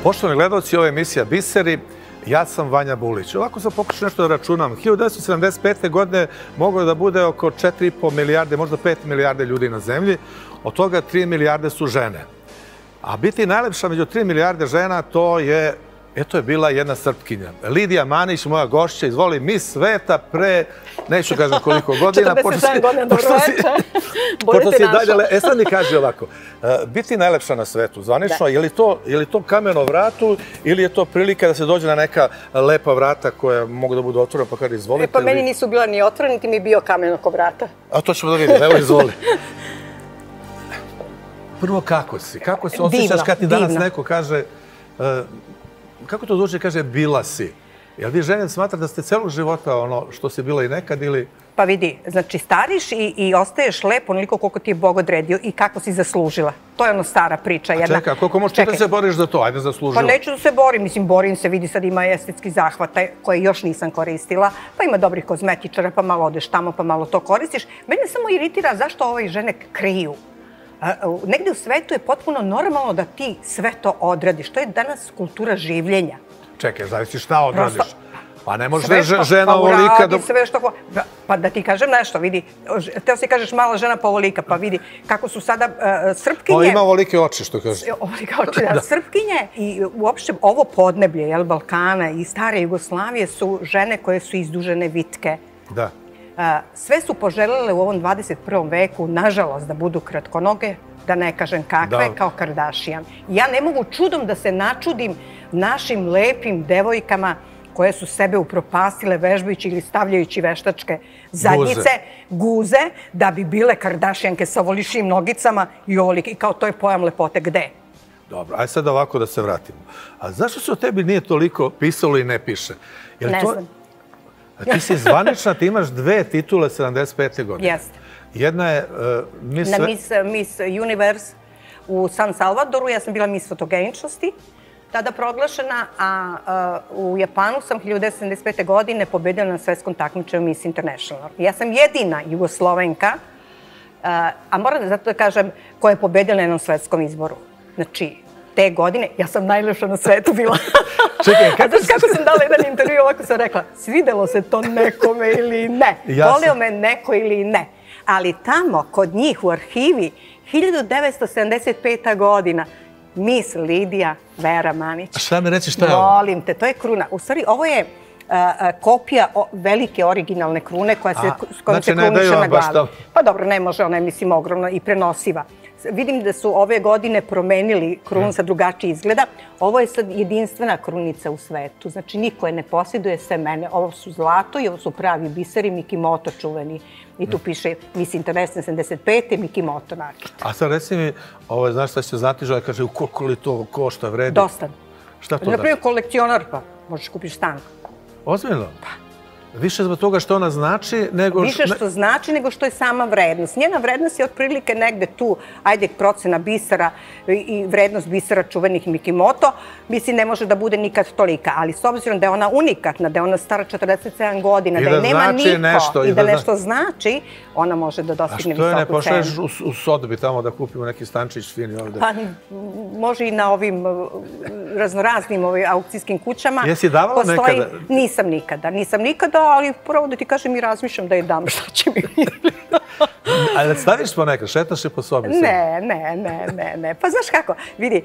Poštovani gledalci, ovo je emisija Biseri. Ja sam Vanja Bulić. Ovako sam pokušao nešto da računam. 1975. godine moglo da bude oko 4,5 milijarde, možda 5 milijarde ljudi na zemlji. Od toga 3 milijarde su žene. A biti najlepša među 3 milijarde žena, to je bila jedna Srpkinja. Lidija Manić, moja gošća, izvoli Mis sveta pre, neću kažem koliko godina. 47 godina, dobro večer. Pošto si dalje, sad mi kaže ovako, biti najlepša na svetu, zvanično, je li to kamen o vratu ili je to prilika da se dođe na neka lepa vrata koja mogu da budu otvorena, pa kaže izvolite. Pa meni nisu bila ni otvorena, niti mi je bio kamen oko vrata. A to ćemo da vidimo, evo izvoli. Prvo, kako si? Kako se osjećaš kad ti danas neko kaže, kako to zvuči, kaže bila si? Jel vi žene smatra da ste celog života ono što si bila i nekad ili... Pa vidi, znači stariš i ostaješ lepo onoliko koliko ti je Bog odredio i kako si zaslužila. To je ono stara priča. A čekaj, koliko možeš da se boriš za to? Ajde, zaslužila. Pa neću da se borim, mislim, borim se, vidi sad ima estetski zahvata koje još nisam koristila, pa ima dobrih kozmetičara, pa malo odeš tamo, pa malo to koristiš. Mene samo iritira zašto ove žene kriju. Negde u svetu je potpuno normalno da ti sve to odradiš. To je danas kultura življenja. Čekaj, zavisi šta odradiš. Pa ne može žena ovolika... Pa da ti kažem nešto, vidi. Teo si kažeš mala žena pa ovolika, pa vidi kako su sada Srpkinje... Pa ima ovolike oči, što kažeš. Ovolike oči, da. Srpkinje i uopšte ovo podneblje, Balkana i stare Jugoslavije su žene koje su izdužene vitke. Da. Sve su poželele u ovom 21. veku, nažalost, da budu kratkonoge, da ne kažem kakve, kao Kardashian. Ja ne mogu čudom da se načudim našim lepim devojkama koje su sebe upropastile vežbajući ili stavljajući veštačke zadnjice, guze, da bi bile Kardashianke sa ovolišim nogicama i ovolike. I kao to je pojam lepote. Gde? Dobro, ajde sad ovako da se vratimo. A zašto se o tebi nije toliko pisalo i ne piše? Ne znam. Ti si zvanična, ti imaš 2 titule 75. godine. Jeste. Jedna je na Miss Universe u San Salvadoru, ja sam bila Miss fotogeničnosti, tada proglašena, a u Japanu sam 1975. godine pobedila na svetskom takmičenju Miss International. Ja sam jedina Jugoslovenka, a moram zato da kažem, koja je pobedila na jednom svetskom izboru. Znači, te godine, ja sam najlepša na svetu bila. Čekaj, kako sam dala jedan intervju, ovako sam rekla, svidelo se to nekome ili ne, voleo me neko ili ne. Ali tamo, kod njih u arhivi, 1975. godina, Miss Lidija Vera Manić. A šta mi reći šta je ovo? Molim te, to je kruna. U stvari, ovo je kopija velike originalne krune s kojom se kruniše na glavi. Pa dobro, ne može, ona je, mislim, ogromna i prenosiva. Vidim da su ove godine promenili krunu sa drugačije izgleda. Ovo je sad jedinstvena krunica u svetu. Znači, niko je ne posjeduje, sve mene. Ovo su zlato i ovo su pravi biseri, Mikimoto čuveni. I tu piše Miss International 75. Mikimoto nakit. A sad reci mi, znaš šta će znati, žele kaže, koliko li to košta, vredi? Dosta. Šta to da? Naprimjer, kolekcionar, pa možeš kupiš stan. Ozbiljno? Pa. Više zbog toga što ona znači nego... Više što znači nego što je sama vrednost. Njena vrednost je otprilike negde tu, ajde, procena bisera i vrednost bisera čuvenih Mikimoto, mislim, ne može da bude nikad tolika. Ali s obzirom da je ona unikatna, da je ona stara 47 godina, da je nema niko i da nešto znači, ona može da dostigne visoku cenu. A što je ne pošalješ u Sodbi tamo da kupimo neki stančić fini ovde? Pa može i na ovim raznoraznim aukcijskim kućama. Jesi davala nekada? Nisam nikada, ali pravo da ti kažem i razmišljam da je dam, šta će mi vidjeti. Ali da staviš ponekad, šetaš je po sobi? Ne. Pa znaš kako, vidi,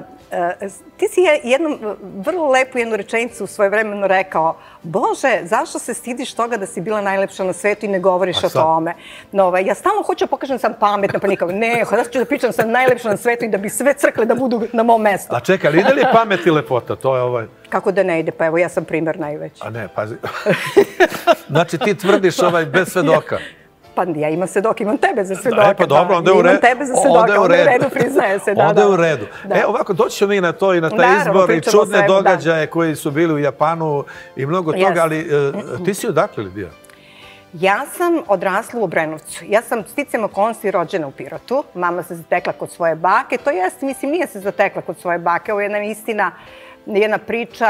ti si vrlo lepu jednu rečenicu svojevremeno rekao, Bože, zašto se stidiš toga da si bila najlepša na svetu i ne govoriš o tome? Ja stalno hoću da pokažem da sam pametna, pa nikako, ne, sad ću da pričam da sam najlepša na svetu i da bi sve crkle da budu na mom mestu. A čekaj, ali ide li pamet i lepota? To je ovaj... Kako da ne ide? Pa evo, ja sam primer najveći. A ne, pazi. Znači ti tvrdiš bez svedoka. Pa ja imam svedoka, imam tebe za svedoka. Pa dobro, onda je u redu. Imam tebe za svedoka, onda je u redu, priznaje se. Onda je u redu. Ovako, doći ćemo i na to i na taj izbor i čudne događaje koji su bili u Japanu i mnogo toga, ali ti si odakle, Lidija? Ja sam odrasla u Obrenovcu. Ja sam sticajem okolnosti rođena u Pirotu. Mama se zatekla kod svoje bake. To jest, mislim, nije se zatekla kod svoje bake. Ovo je jedna istina, jedna priča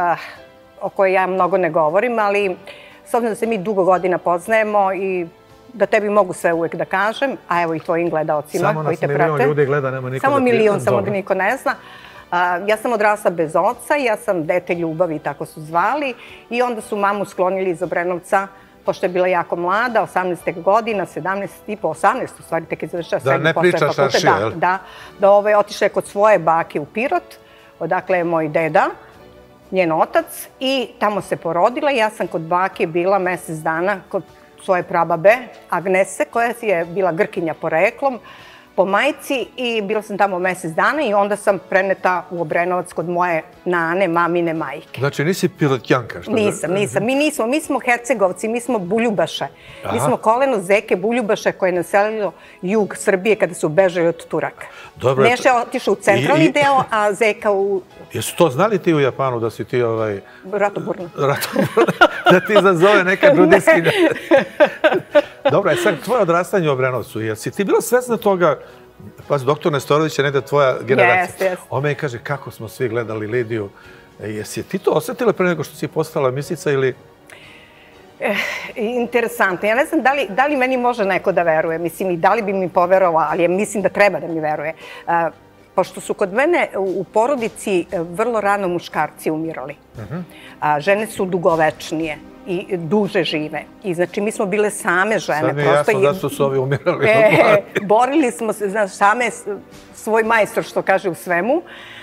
o kojoj ja mnogo ne govorim, ali s obzirom da se mi dugo godina poznajemo i da tebi mogu sve uvek da kažem, a evo i tvojim gledaocima koji te prate. Samo nas milion ljudi gleda, nema niko da... Samo milion, samo da niko ne zna. Ja sam odrasla bez oca, ja sam dete ljubavi, tako su zvali, i onda su mamu sklonili iz Obrenovca, pošto je bila jako mlada, 18 godina, 17 i po, 18 u stvari, tek je završila srednju posle fakulteta. Da ne pričaš Aršije, jel? Da, otišla je kod svoje bake u Pirot, odakle je moj deda, njen otac, i tamo se porodila. Ja sam kod bake bila mesec dana kod svoje prababe, Agnese, koja je bila Grkinja poreklom, po majci, i bila sam tamo mesec dana i onda sam preneta u Obrenovac kod moje nane, mamine majke. Znači nisi Pirotjanka? Nisam. Mi smo Hercegovci, mi smo Buljubaše. Mi smo koleno Zeke Buljubaše koje je naselilo jug Srbije kada su bežali od Turaka. Neša je otišao u centralni deo, a Zeka u... Jesu to znali ti u Japanu da si ti Ratoburna. Da ti zazove neka grudiskinja? Dobro, sad tvoje odrastanje u Obrenovcu, jer si ti bila svesna toga, pazi, doktor Nestorović je negde tvoja generacija. On me kaže kako smo svi gledali Lidiju. Jesi ti to osjetila pre nego što si postala misica ili... Interesantno. Ja ne znam da li meni može neko da veruje, mislim, i da li bi mi poverovao, ali mislim da treba da mi veruje. Pošto su kod mene u porodici vrlo rano muškarci umirali. Žene su dugovečnije i duže žive. I znači mi smo bile same žene. Sad mi je jasno zašto su ovi umirali. Borili smo se, znaš, same svoj majstor, što kaže, u svemu.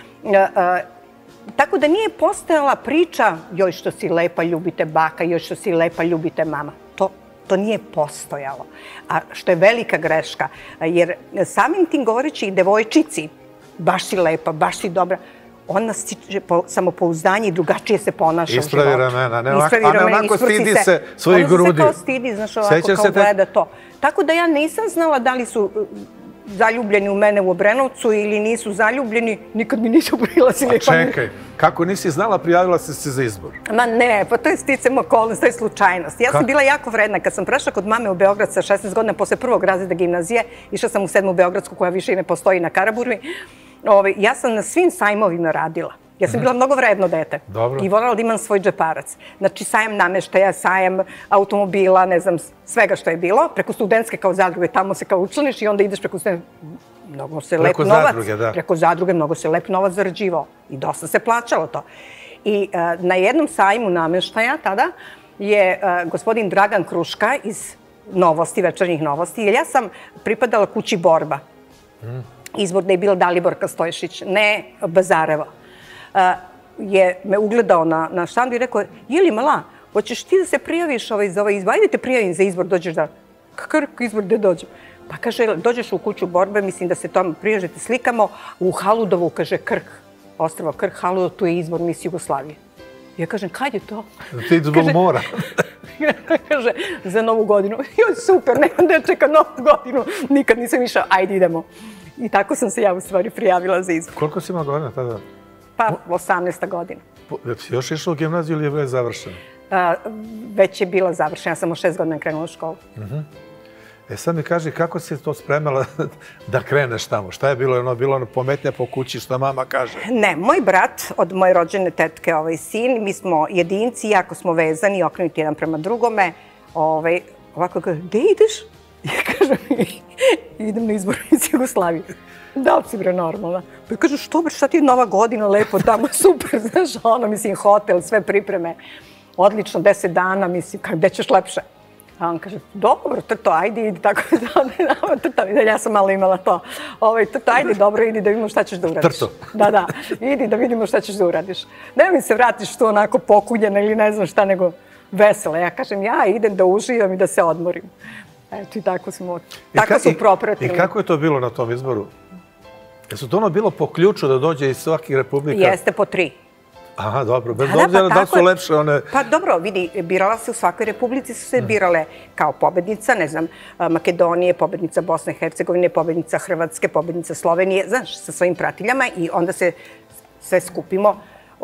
Tako da nije postojala priča joj što si lepa, ljubite baka, joj što si lepa, ljubite mama. To nije postojalo. A što je velika greška, jer samim tim govoreći i devojčici, baš si lepa, baš si dobra, ona stiče samopouzdanje i drugačije se ponaša u životu. Ispravi ramena, a ne onako stidi se svojih grudi. Ona se kao stidi, znaš, ovako kao gleda to. Tako da ja nisam znala da li su zaljubljeni u mene u Obrenovcu ili nisu zaljubljeni, nikad mi nisu prilazili. A čekaj, kako nisi znala, prijavila si se za izbor? Ma ne, pa to je sticam okolnost, to je slučajnost. Ja sam bila jako vredna. Kad sam prešla kod mame u Beograd sa 16 godina, posle prvog razreda gimnazije, išla sam u 7. Beogradsku, koja više i ne postoji na Karaburmi. Ja sam na svim sajmovima radila. Ja sam bila mnogo vredno dete i voljela da imam svoj džeparac. Znači, sajam nameštaja, sajam automobila, ne znam, svega što je bilo. Preko studentske kao zadruge, tamo se kao učlaniš i onda ideš preko studentske. Mnogo se lep novac. Preko zadruge, mnogo se lep novac zarađivao. I dosta se plaćalo to. I na jednom sajmu nameštaja tada je gospodin Dragan Kruška iz Novosti, Večernjih Novosti, jer ja sam pripadala kući Borba. Izborna je bila Daliborka Stojšić, ne Bazarevo. Je me ugledao na štandu i rekao, Jeli mala, hoćeš ti da se prijaviš za ovaj izbor? Ajde te prijavim za izbor, dođeš da... Kakav izbor, gde dođem? Pa kaže, dođeš u kuću Borbe, mislim da se tamo prijažete, slikamo u Haludovu, kaže Krk, ostrvo Krk, Haludov, tu je izbor Mis Jugoslavije. Ja kažem, kad je to? Ti zbog mora. Kaže, za Novu godinu. Joj, super, nemam da čekam Novu godinu. Nikad nisam išao, ajde idemo. I tako sam se ja u stvari prijavila za izbor. Koliko si ima godina tada? Pa, 18. godina. Si još išla u gimnaziju ili je već završena? Već je bila završena, ja sam u 6 godina krenula u školu. Sad mi kaži, kako si to spremala da kreneš tamo? Šta je bilo? Bilo ono pometnja po kući, što mama kaže? Ne, moj brat od moje rođene tetke, sin, mi smo jedinci, jako smo vezani, okrenuti jedan prema drugome. Ovako kaže, gde ideš? Ja kažem, idem na izbor iz Jugoslavije. Da li si bre normalna? Pa kažu, što bre, šta ti je Nova godina, lepo tamo, super, znaš, mislim, hotel, sve pripreme. Odlično, 10 dana, mislim, gde ćeš lepše? A on kaže, dobro, to, ajde, idi, tako da, ja sam malo imala to. To, ajde, dobro, idi da vidimo šta ćeš da uradiš. Trto. Da, idi da vidimo šta ćeš da uradiš. Ne mi se vratiš tu onako pokuljena ili ne znam šta, nego vesela. Ja kažem, ja idem da uživam i da se odmorim. Eto, i tako smo, tako su propratili. I kako je to bilo na tom izboru? Jesu to ono bilo po ključu da dođe iz svakih republika? Jeste, po 3. Aha, dobro, bez obzira da su lepše one... Pa dobro, vidi, birala se u svakoj republici, su se birale kao pobednica, ne znam, Makedonije, pobednica Bosne i Hercegovine, pobednica Hrvatske, pobednica Slovenije, znaš, sa svojim pratiljama i onda se sve skupimo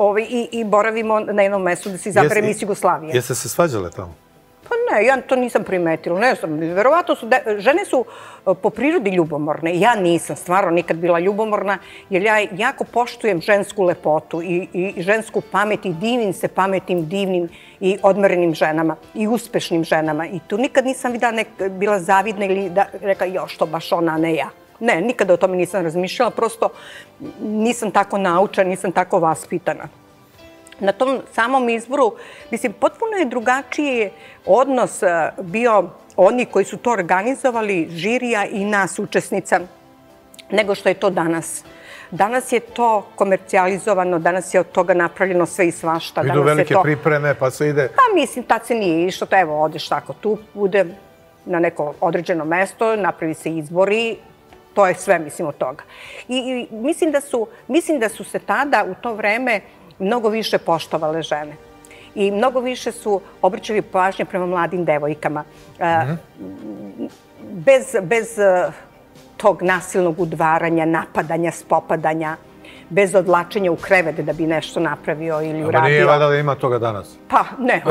i boravimo na jednom mestu da se izabere Mis Jugoslavije. Jeste se svađale tamo? Pa ne, ja to nisam primetila, ne znam, verovatno su, žene su po prirodi ljubomorne, ja nisam stvarno nikad bila ljubomorna, jer ja jako poštujem žensku lepotu i žensku pamet i divim se pametnim, divnim i odmerenim ženama i uspešnim ženama i tu nikad nisam bila zavidna ili da reka, jo, što baš ona, a ne ja. Ne, nikada o tome nisam razmišljala, prosto nisam tako naučena, nisam tako vaspitana. Na tom samom izboru, mislim, potpuno je drugačiji odnos bio oni koji su to organizovali, žirija i nas učesnica, nego što je to danas. Danas je to komercijalizovano, danas je od toga napravljeno sve i svašta. Idu velike pripreme, pa se ide... Pa mislim, tad se nije išlo, to evo, odeš tako tu, bude na neko određeno mesto, napravi se izbori, to je sve, mislim, od toga. I mislim da su se tada, u to vreme, mnogo više poštovale žene. I mnogo više su obraćali pažnje prema mladim devojkama. Bez tog nasilnog udvaranja, napadanja, spopadanja, bez odlačenja u krevet da bi nešto napravio ili uradio. Ali nije valjda da ima toga danas? Pa, ne.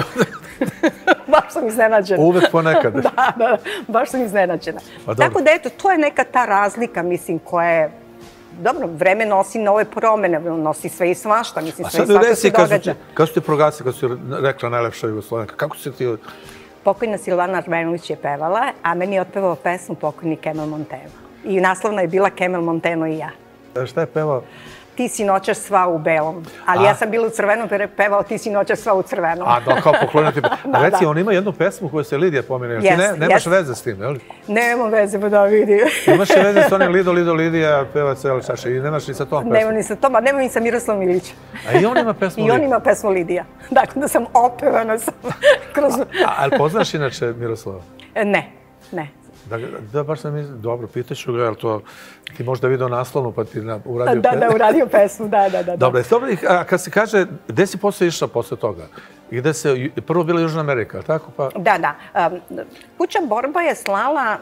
Baš sam iznenađena. Uvek ponekad. Da, baš sam iznenađena. Tako da, eto, to je neka ta razlika, mislim, koja je... Dobro, vreme nosi nove promene, nosi sve i svašta, mislim, sve i svašta se događa. Kako su ti proglasili, kako si rekla najlepša Jugoslovenka, kako si ti... Pokojna Silvana Armenović je pevala, a meni je otpevao pesmu pokojni Kemal Monteno. I naslovna je bila Kemal Monteno i ja. Šta je pevao? Ti si noćas sva u belom. Ali ja sam bila u crvenom, jer je pevao Ti si noćas sva u crvenom. A, da, kao poklonio ti... A reci, on ima jednu pesmu koju se Lidija pominje. Ti nemaš veze s tim, je li? Nemam veze, pa da vidi. Imaš veze s onim Lido, Lido, Lidija, peva cele čaše. I nemaš ni sa tom pesmom? Nemam ni sa tom, a nemam ni sa Miroslavom Ilićem. A i on ima pesmu Lidija? I on ima pesmu Lidija. Dakle, da sam opevana sam kroz... Ali poznaš inače Miroslava? Ne, ne. Da, baš sam dobro, pitaću ga, jer to ti možda vidio naslovnu pa ti uradio pesmu. Da, uradio pesmu, da. Dobro, a kad se kaže, gde si posle išla posle toga? I gde se, prvo bila Južna Amerika, tako pa? Da. Kuća Borba je slala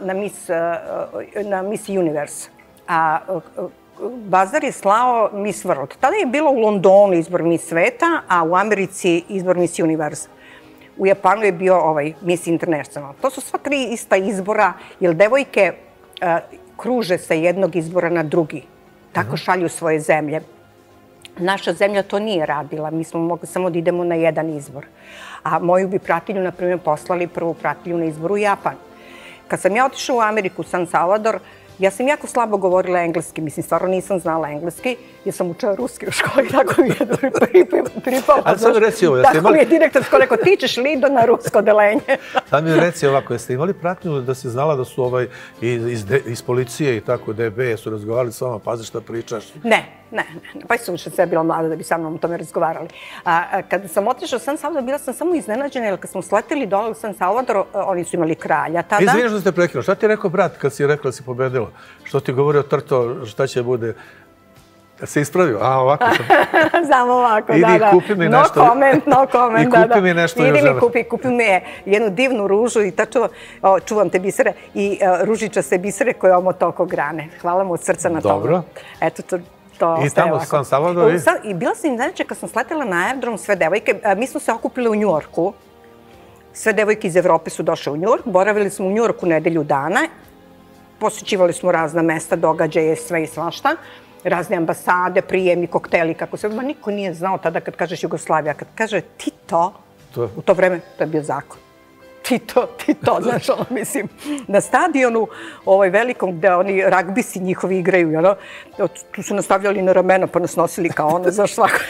na Miss Universe, a Bazar je slao Miss World. Tada je bilo u Londonu izbor Miss Sveta, a u Americi izbor Miss Universe. U Japanu je bio Miss International. To su sva tri ista izbora, jer devojke kruže sa jednog izbora na drugi. Tako šalju svoje zemlje. Naša zemlja to nije radila. Mi smo mogli samo da idemo na jedan izbor. A moju bi pratilju, na primjer, poslali prvu pratilju na izbor u Japan. Kad sam ja otišla u Ameriku, San Salvador, ja sam jako slabo govorila engleski. Mislim, stvarno nisam znala engleski, jer sam učila ruski u školi, tako mi je pripalo. Ali sad reci ovo, tako mi je direktorsko rekao, ti ćeš Lido na rusko odelenje. Sad mi reci ovako, jeste imali pratnju da si znala da su iz policije i tako, DB, su razgovarali s vama, pazi šta pričaš? Ne. Pa su više sve bila mlada da bi sa mnom o tome razgovarali. Kada sam otišla u San Salvador, bila sam samo iznenađena, jer kad smo sleteli dole u San Salvador, oni su imali kralja tada. Izvinjaš da ste prekinuli. Šta ti je rekao brat kad si rekla da si pobedila? Što ti govorio Trto, šta će bude? Da se ispravio? A, ovako sam. Samo ovako, da. Idi, kupi mi nešto. No comment, da. I kupi mi nešto. Idi mi kupi mi jednu divnu ružu i tačno čuvam te bisere i ružičaste bisere koje omota oko grane. Hvala mu od srca na toga. Dobro. Eto, to I tamo u San Salvador? I bila sam iznenađena kad sam sletela na aerodrom, sve devojke. Mi smo se okupili u Njujorku. Sve devojke iz Evrope su došle u Njujork. Boravili smo u Njujorku nedelju dana. Posjećivali smo razna mesta, događaje, sve i svašta. Razne ambasade, prijemi, kokteli, kako se... Ma niko nije znao tada kad kažeš Jugoslavija. Kad kaže Tito, u to vreme, to je bio zakon. Tito, znaš, ono, mislim, na stadionu velikom gde oni ragbisi njihovi igraju, tu su nastavljali na ramena pa nas nosili kao ono, znaš, svako.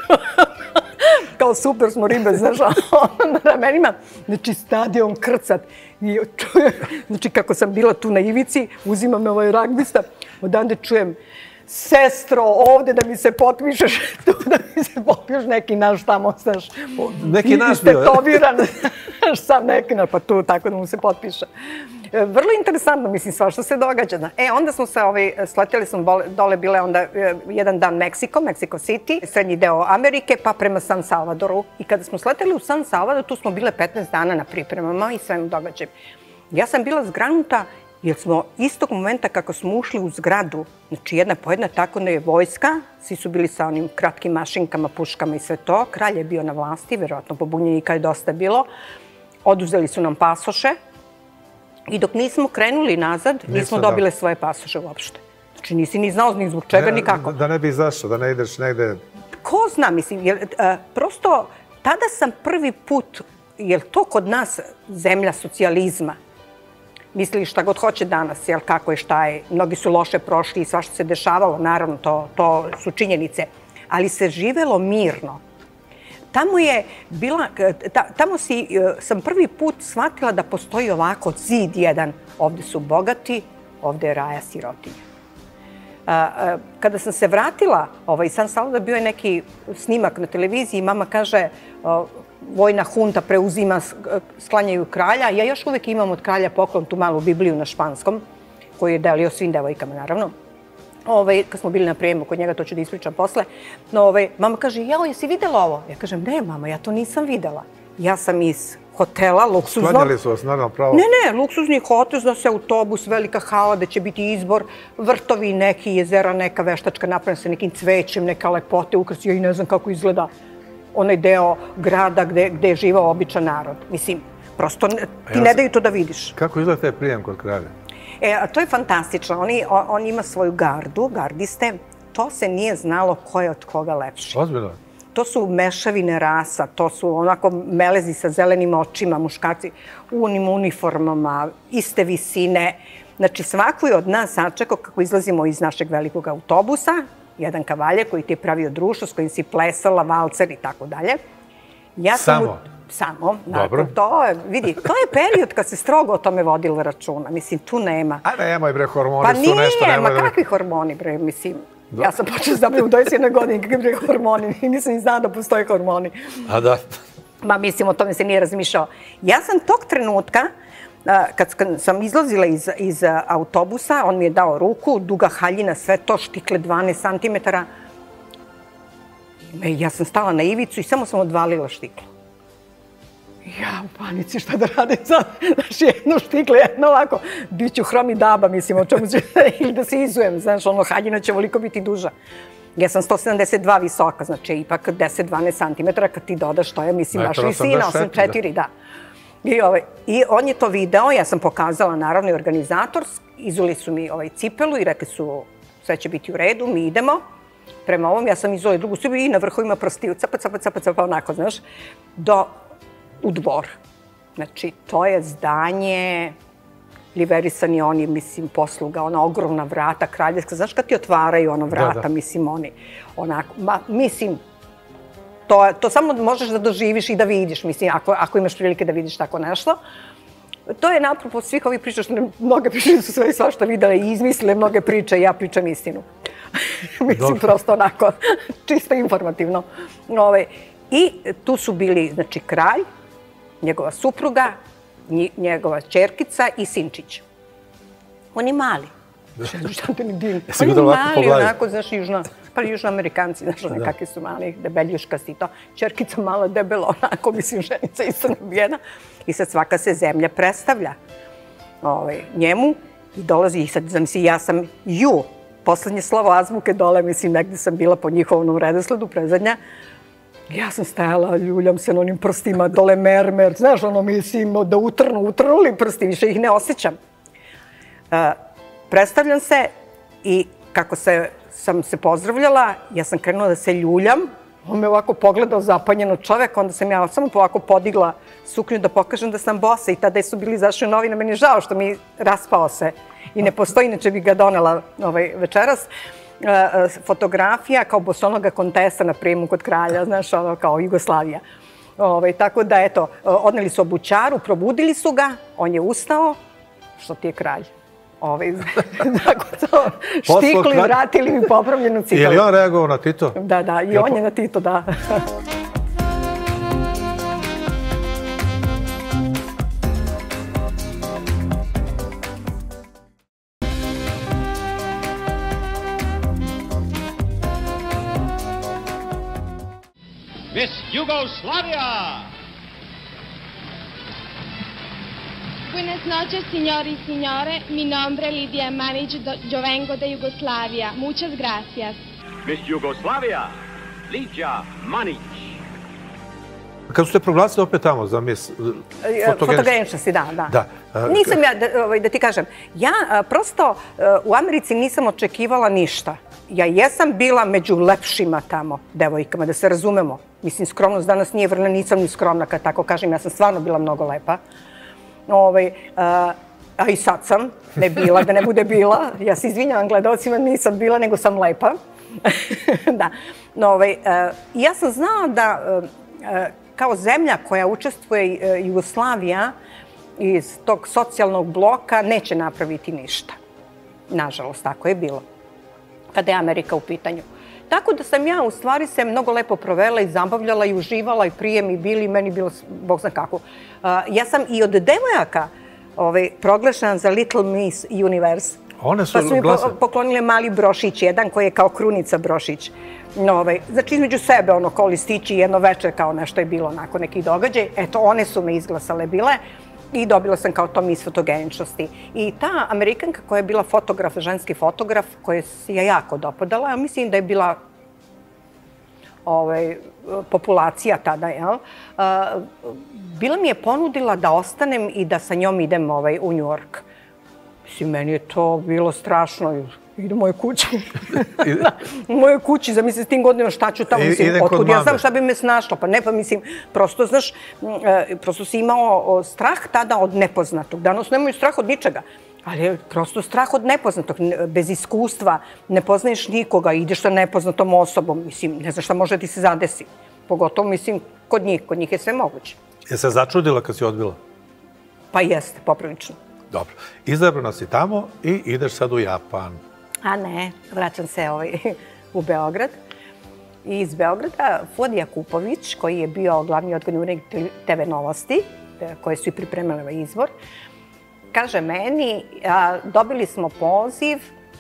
Kao super smo ribe, znaš, na ramenima. Znači, stadion krcat. I čujem, znači, kako sam bila tu na ivici, uzima me ovaj ragbista, odande čujem, sestro, ovde da mi se potpišeš, tu da mi se potpišeš neki naš tamo, znaš. Neki naš bio, istetoviran, sam neki naš, pa tu tako da mu se potpiše. Vrlo interesantno, mislim, sva što se događa. Onda smo se, sleteli smo dole, bile onda jedan dan Meksiko City, srednji deo Amerike, pa prema San Salvadoru. I kada smo sleteli u San Salvador, tu smo bile 15 dana na pripremama i svem događajem. Ja sam bila zgranuta, jer smo istog momenta kako smo ušli u zgradu, znači jedna po jedna, tako da je vojska, svi su bili sa onim kratkim mašinkama, puškama i sve to, kralj je bio na vlasti, verovatno pobunjenika je dosta bilo, oduzeli su nam pasoše i dok nismo krenuli nazad, nismo dobile svoje pasoše uopšte. Znači nisi ni znao ni zbog čega, ni kako. Da ne bi izašao, da ne ideš negde... Ko zna, mislim, jer prosto tada sam prvi put, jer to kod nas zemlja socijalizma, mislili šta god hoće danas, jel, kako je, šta je. Mnogi su loše prošli i svašta se dešavalo, naravno, to su činjenice. Ali se živelo mirno. Tamo je bila, tamo sam prvi put shvatila da postoji ovako zid jedan. Ovde su bogati, ovde je raja sirotinja. Kada sam se vratila, San Salvador, bio je neki snimak na televiziji i mama kaže vojna hunta preuzima, sklanjaju kralja. Ja još uvek imam od kralja poklon tu malu Bibliju na španskom, koju je delio svim devojkama, naravno. Kad smo bili na prijemu kod njega, to ću da ispričam posle. Mama kaže, jao, jesi videla ovo? Ja kažem, ne, mama, ja to nisam videla. Ja sam iz hotela, luksuznog. Sklanjali su vas, naravno, pravo. Ne, luksuzni hotel, zna se autobus, velika hala, da će biti izbor, vrtovi neki, jezera, neka veštačka napravljena sa nekim cvećem, neka lepote ukrasi. Ja i ne znam kako izgleda onaj deo grada gde je živao običan narod. Mislim, prosto ti ne daju to da vidiš. Kako izgleda taj prijem kod kralja? To je fantastično. On ima svoju gardu, gardiste. To se nije znalo ko je od koga lepši. Ozbiljno? To su mešavine rasa, to su onako melezi sa zelenim očima, muškarci u onim uniformama, iste visine. Znači, svako je od nas sačekao kako izlazimo iz našeg velikog autobusa, jedan kavaljer koji ti je pravio društvo, s kojim si plesala, valcer i tako dalje. Samo? Samo. Dobro. Vidi, to je period kad se strogo o tome vodilo računa. Mislim, tu nema. A nemoj bre, hormoni su nešto. Pa nije, kakvi hormoni bre, mislim. Ja sam počela zapravo u 21 godini kakvi bre hormoni. Nisam ni znala da postoje hormoni. A da. Ma mislim, o tome se nije razmišljao. Ja sam tog trenutka, kad sam izlazila iz autobusa, on mi je dao ruku, duga haljina, sve to, štikle 12 cm. Ja sam stala na ivicu i samo sam odvalila štiklu. Ja u panici, šta da radim sad? Znaš, jedno štikle, jedno ovako, bit ću hromi daba, mislim, o čemu ću, ili da se izujem, znaš, haljina će voliko biti duža. Ja sam 172 visoka, znači ipak 10-12 cm, kad ti dodaš to je, mislim, baš visina, 84, da. I on je to video, ja sam pokazala, naravno, i organizator, izuli su mi cipelu i rekli su, sve će biti u redu, mi idemo. Prema ovom, ja sam izuli drugu cipelu i na vrhovima prstiju, capa, onako, znaš, u dvor. Znači, to je zdanje, liverisani oni, mislim, posluga, ona ogromna vrata kraljevska. Znaš kad ti otvaraju ono vrata, mislim, oni, onako, mislim, to samo možeš da doživiš i da vidiš, mislim, ako imaš prilike da vidiš tako nešto. To je napropo svih ovih priča, što mnoge priče su sve i svašta videle i izmislile mnoge priče, ja pričam istinu. Mislim, prosto onako, čisto informativno. I tu su bili, znači, kralj, njegova supruga, njegova ćerkica i sinčić. Oni mali. Šta te mi divno? Oni mali, onako, znaš, južnoamerikanci, znaš, oni kakvi su mali, debeljuškasti i to. Ćerkica mala, debela, onako, mislim, ženica isto nabijena. I sad svaka se zemlja predstavlja njemu i dolazi, i sad, zamisli, ja sam ju, poslednje slovo azbuke dole, mislim, negde sam bila po njihovom redosledu, predzadnja. Ja sam stajala, ljuljam se na onim prstima, dole mermer, znaš, ono, mislim, da utrnuli prsti, više ih ne osjećam. Predstavljam se i kako sam se pozdravljala, ja sam krenula da se ljuljam, on me ovako pogledao zapanjeno čovek, onda sam ja samo ovako podigla suknju da pokažem da sam bosa i tada su bili izašli u novine, meni je žao što mi raspao se i ne postoji, inače bi ga donela večeras. Fotografija kao bosonoga kontesa na prijemu kod kralja, znaš, ono kao Jugoslavija. Tako da, eto, odneli su obućaru, probudili su ga, on je ustao, što ti je kralj. Štikli, vratili mi popravljenu cipelu. Je li on reagovao na Tito? Da, i on je na Tito, da. Miss Yugoslavia! Buenas noches, signori y signore. Mi nombre es Lidia Manić, yo vengo de Yugoslavia. Muchas gracias. Miss Yugoslavia, Lidia Manić. Kad su te proglasili opet tamo za Miss fotogeničnosti, da. Nisam ja, da ti kažem, ja prosto u Americi nisam očekivala ništa. Ja jesam bila među lepšima tamo devojkama, da se razumemo. Mislim, skromnost danas nije vrlo, nisam ni skromna kad tako kažem, ja sam stvarno bila mnogo lepa. A i sad sam, ne bila, da ne bude bila. Ja se izvinjavam gledalcima, nisam bila, nego sam lepa. Da. Ja sam znala da kao zemlja koja učestvuje Jugoslavija iz tog socijalnog bloka neće napraviti ništa. Nažalost, tako je bilo. Kada je Amerika u pitanju. Tako da sam ja u stvari se mnogo lepo provela i zabavljala i uživala i prije mi bili, meni bilo, bog zna kako. Ja sam i od devojaka proglašena za Little Miss Universe. One su pa su mi poklonile mali brošić, jedan koji je kao krunica brošić. Znači između sebe kao listići, jedno večer kao nešto je bilo onako neki događaj. Eto, one su me izglasale bile i dobila sam kao to Miss fotogeničnosti. I ta Amerikanka koja je bila fotograf, ženski fotograf, koja se je jako dopadala, ja mislim da je bila populacija tada, jel? Bila mi je ponudila da ostanem i da sa njom idem u New York. Mislim, meni je to bilo strašno. Idem u mojoj kući. U mojoj kući, zamisli s tim godinama šta ću tamo, mislim, otkud ja znam šta bi me snašla. Pa ne, pa mislim, prosto, znaš, prosto si imao strah tada od nepoznatog. Danas nemaju strah od ničega. Ali je prosto strah od nepoznatog, bez iskustva, ne poznaješ nikoga, ideš sa nepoznatom osobom, mislim, ne znaš šta može ti se zadesi. Pogotovo, mislim, kod njih je sve moguće. Je se začudila kad si odbila? Pa jeste, poprilično. Dobro. Izabrana si tamo i ideš sad u Japan. A ne, vraćam se u Beograd. I iz Beograda Fuad Jakupović, koji je bio glavni odgovorni urednik TV Novosti, koje su i pripremile ovaj izbor, kaže meni, dobili smo poziv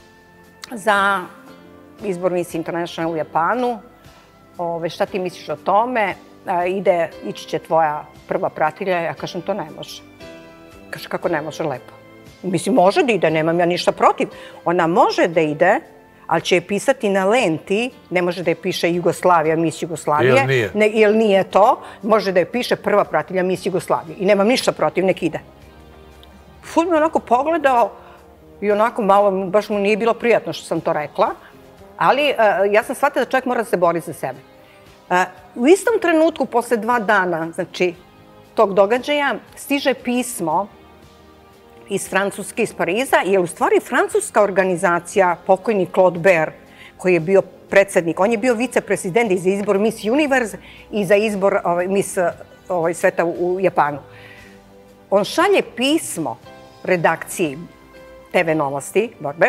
za izbor Miss International u Japanu. Šta ti misliš o tome? Ići će tvoja prva pratilja. Ja kažem, to ne može. Kaže, kako ne može, lepo. Mislim, može da ide, nemam ja ništa protiv. Ona može da ide, ali će je pisati na lenti, ne može da je piše Jugoslavija, Miss Jugoslavije. Jer nije to. Može da je piše prva pratilja Miss Jugoslavije. I nemam ništa protiv, nek ide. Fud me onako pogledao i onako malo, baš mu nije bilo prijatno što sam to rekla, ali ja sam shvatila da čovjek mora da se bori za sebe. U istom trenutku, posle 2 dana, znači, tog događaja, stiže pismo iz Francuske, iz Pariza, jer u stvari francuska organizacija, pokojni Claude Bert, koji je bio predsednik, on je bio vicepresident i za izbor Miss Universe i za izbor Miss sveta u Japanu. On šalje pismo redakciji TV Novosti, Borbe,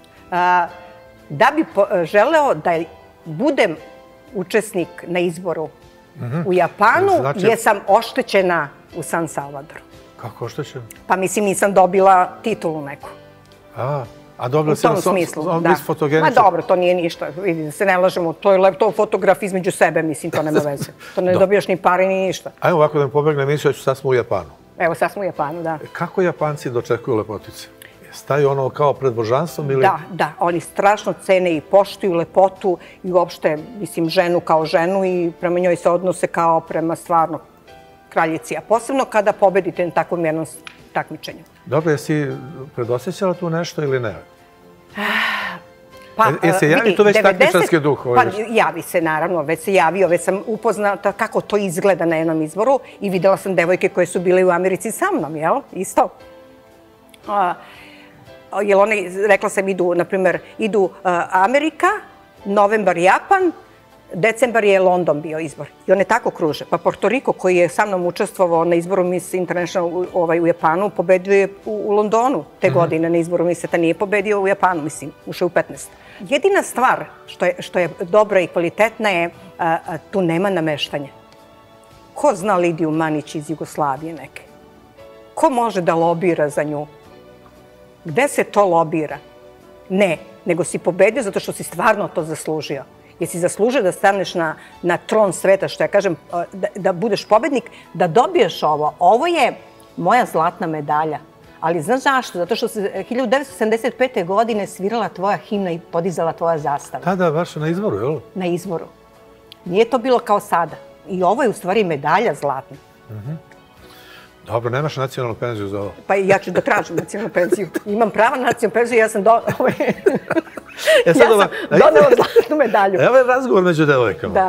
da bi želeo da budem učesnik na izboru u Japanu, jer sam oštećena u San Salvadoru. Kako oštećena? Pa mislim, nisam dobila titulu neku. A dobila si na Miss fotogeničnosti? Ma dobro, to nije ništa. Vidi, da se ne lažemo, to je fotograf između sebe, mislim, to nema veze. To ne dobijaš ni pare, ni ništa. Ajmo ovako da mi pobegne emisiju, sad smo u Japanu. Evo, sad smo u Japanu, da. Kako Japanci dočekuju lepotice? Staju ono kao pred božanstvom ili... Da, oni strašno cene i poštuju lepotu i uopšte, mislim, ženu kao ženu i prema njoj se odnose kao prema stvarno kraljici. A posebno kada pobedite na takvom jednom takmičenju. Dobro, jesi predosjećala tu nešto ili ne? Se javi tu već takmičarski duh? Pa javi se, naravno, već se javio, već sam upoznata kako to izgleda na jednom izboru i videla sam devojke koje su bile u Americi sa mnom, jel? Isto. Jer one, rekla sam, idu Amerika, novembar Japan, decembar je London bio izbor. I one tako kruže. Pa Porto Riko, koji je sa mnom učestvovao na izboru Miss International u Japanu, pobedio je u Londonu te godine na izboru Miss Sveta. Nije pobedio u Japanu, mislim, ušao u 15. Jedina stvar što je dobra i kvalitetna je, tu nema nameštanja. Ko zna Lidiju Manić iz Jugoslavije neke? Ko može da lobira za nju? Gde se to lobira? Ne, nego si pobedio zato što si stvarno to zaslužio. Jer si zaslužio da staneš na tron sveta, što ja kažem, da budeš pobednik, da dobiješ ovo. Ovo je moja zlatna medalja. Ali znaš zašto? Zato što se 1975. godine svirala tvoja himna i podizala tvoja zastava. Tada, baš na izboru, jel? Na izboru. Nije to bilo kao sada. I ovo je u stvari medalja zlatna. Dobro, nemaš nacionalnu penziju za ovo? Pa ja ću da tražim nacionalnu penziju. Imam pravo na nacionalnu penziju, ja sam donela zlatnu medalju. Evo je razgovor među devojkama. Da.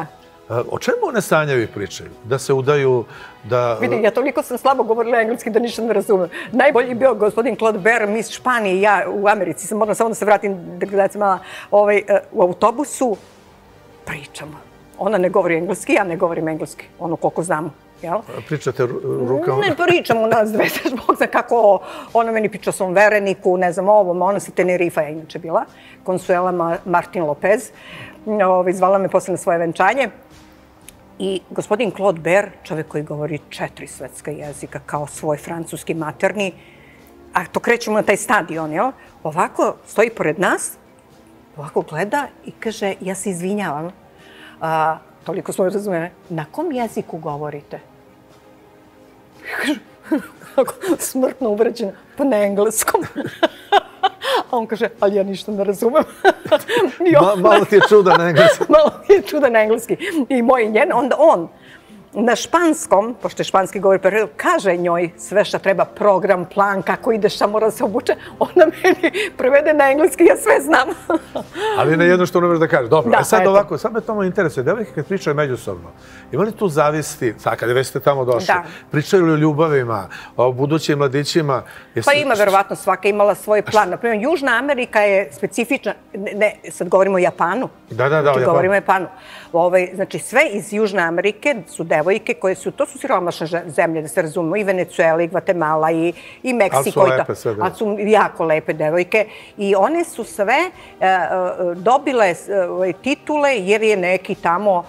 O čemu one sanjaju i pričaju? Da se udaju, da... Vidim, ja toliko sam slabo govorila engleski da ništa ne razumem. Najbolji je bio gospodin Claude Bear, Miss Španije i ja u Americi. Moram samo da se vratim u autobusu. Pričamo. Ona ne govori engleski, ja ne govorim engleski. Ono koliko znamo. Pričate rukama? Ne pričamo nas dve, Bog zna kako. Ona meni priča o svom vereniku, ne znam ovom. Ona sa Tenerifa je inače bila. Consuela Martin Lopez. Zvala me posle na svoje venčanje. I gospodin Claude Bear, čovjek koji govori 4 svetska jezika kao svoj francuski materni, a to krećemo na taj stadion, ovako stoji pored nas, ovako gleda i kaže, ja se izvinjavam, toliko smo razumeli, na kom jeziku govorite? Kaže, smrtno uvređena, pa na engleskom. A on kaže, ali ja ništa ne razumem. Malo ti je čudan na engleski. Malo ti je čudan na engleski. I moj i njen, onda on na španskom, pošto je španski govor, kaže njoj sve što treba, program, plan, kako ideš, šta mora se obuče. Ona meni prevede na engleski, ja sve znam. Ali na jedno što ne možeš da kažeš. Dobro, sad ovako, sad me to interesuje. Devojke kad pričaju međusobno, ima li tu zavisti, sad kad već ste tamo došli, pričaju li o ljubavima, o budućim mladićima? Pa ima, verovatno, svaka imala svoj plan. Naprimjer, Južna Amerika je specifična, ne, sad govorimo o Japanu. Da, o Japanu. Govorimo o Japanu. Znači, sve iz Južne Amerike su devojke koje su, to su siromašne zemlje, da se razumemo, i Venezuela, i Gvatemala, i Meksiko. Ali su lepe sve. Ali su jako lepe devojke. I one su sve dobile titule jer je neki tamo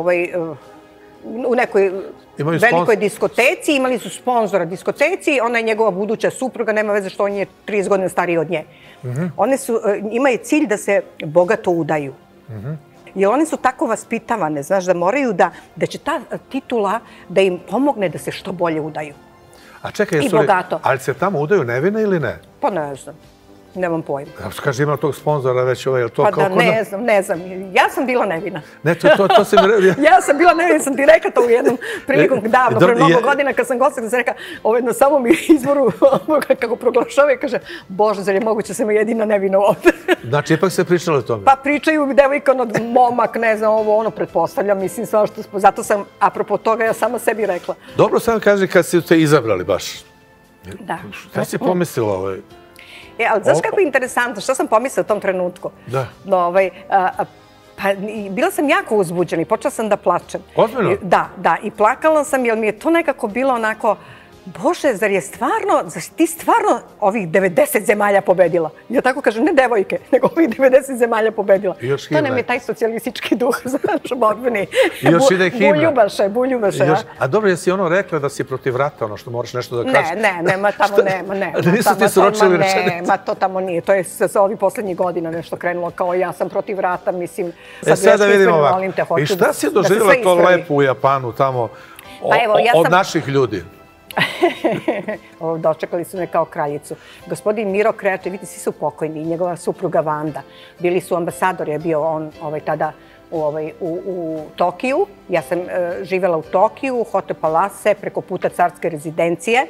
u nekoj velikoj diskoteci, imali su sponzora diskoteci, ona je njegova buduća supruga, nema veze što on je 30 godina stariji od nje. One su, imaju cilj da se bogato udaju. Jer one su tako vaspitavane, znaš, da moraju da će ta titula da im pomogne da se što bolje udaju. A čekaj, ali se tamo udaju nevine ili ne? Pa ne znam. Nemam pojma. Kaži, ima tog sponzora već je to kao... Pa da, ne znam. Ja sam bila nevina. Ne, to si mi... Ja sam bila nevina, sam ti rekla to u jednom prilikom davno, pre mnogo godina kad sam gostila, sam rekla, na samom izboru, kako proglašava i kaže, Bože, zar je moguće sam jedina nevina ovde? Znači, ipak se pričalo o tome? Pa pričaju devojka, momak, ne znam, ovo, pretpostavljam, mislim, sve što... Zato sam, apropo toga, ja sama sebi rekla. Dobro, sam kaži kad si te izabrali baš. Da. Kada si pomislila ovo? Ali znaš kako je interesantno, što sam pomislila u tom trenutku? Da. Pa bila sam jako uzbuđena i počela sam da plačem. Ozbiljno? Da, i plakala sam jer mi je to nekako bilo onako, Bože, zar ti stvarno ovih 90 zemalja pobedila? Ja tako kažem, ne devojke, nego ovih 90 zemalja pobedila. To nam je taj socijalistički duh, znaš, borbeni. I još ide himna. Buljubaše. A dobro, jesi ono rekla da si protiv rata, ono što moraš nešto da kažeš? Ne, tamo nema, ne. Nisu ti sročili rečenice? Ne, to tamo nije. To je sa ovih poslednjih godina nešto krenulo kao ja sam protiv rata, mislim. Sad da vidimo ovako. I šta si doživjela to lepo u Japanu tamo od naših ljudi? Dočekali su me kao kraljicu. Gospodin Miro Kreče, vidite, svi su pokojni, i njegova supruga Vanda. Bili su ambasador, je bio on tada u Tokiju. Ja sam živjela u Tokiju, u Hotel Palace, preko puta carske rezidencije.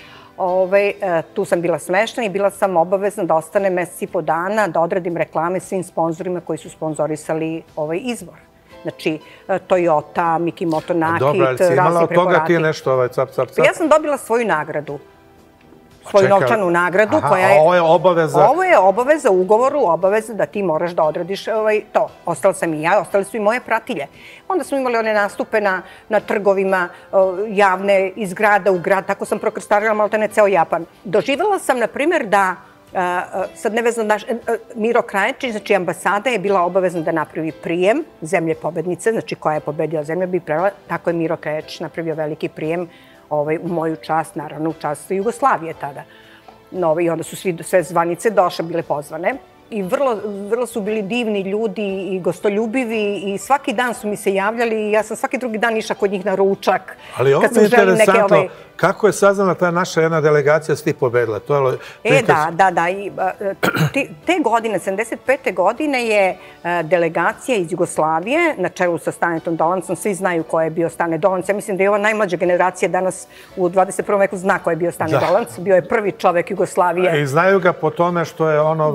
Tu sam bila smeštena i bila sam obavezna da ostane mesec i po dana, da odradim reklame svim sponzorima koji su sponzorisali ovaj izbor. Znači, Toyota, Mikimoto Nakit, dobro, ali si imala od toga ti nešto, cap? Ja sam dobila svoju nagradu. Svoju novčanu nagradu. A ovo je obaveza? Ovo je obaveza u ugovoru, obaveza da ti moraš da odradiš to. Ostala sam i ja, ostale su i moje pratilje. Onda smo imali one nastupe na trgovima javne, iz grada u grad, tako sam prokrstarila maltene ceo Japan. Doživjela sam, na primjer, da sad nevezno, Miro Kraječić, znači ambasada je bila obavezna da napravi prijem zemlje pobednice, znači koja je pobedila zemlja bi prela, tako je Miro Kraječić napravio veliki prijem u moju čast, naravno u čast Jugoslavije tada. I onda su sve zvanice došle, bile pozvane. I vrlo su bili divni ljudi i gostoljubivi i svaki dan su mi se javljali i ja sam svaki drugi dan išla kod njih na ručak. Ali ovo mi je interesantno, kako je saznala ta naša jedna delegacija s ti pobedila? Da. Te godine, 75. godine je delegacija iz Jugoslavije na čelu sa Stanetom Dolancom. Svi znaju ko je bio Stane Dolanc. Ja mislim da je ova najmlađa generacija danas u 21. veku zna ko je bio Stane Dolanc. Bio je prvi čovek Jugoslavije. I znaju ga po tome što je on